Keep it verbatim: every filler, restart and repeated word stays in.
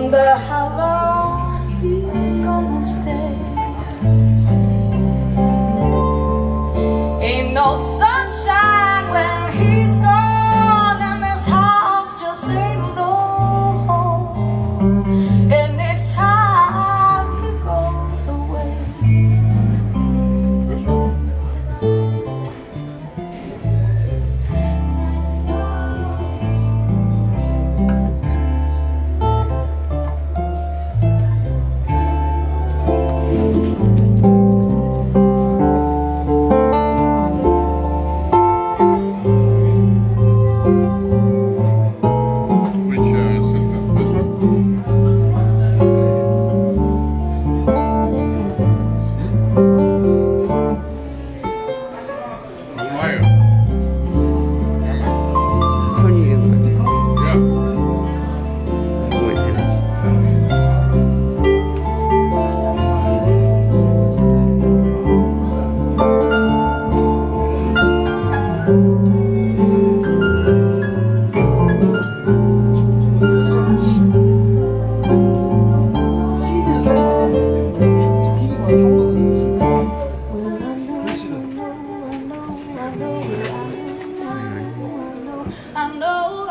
wonder how long he's gonna stay. Ain't no sunshine when he's gone, and this house just ain't no home anytime he goes away. I know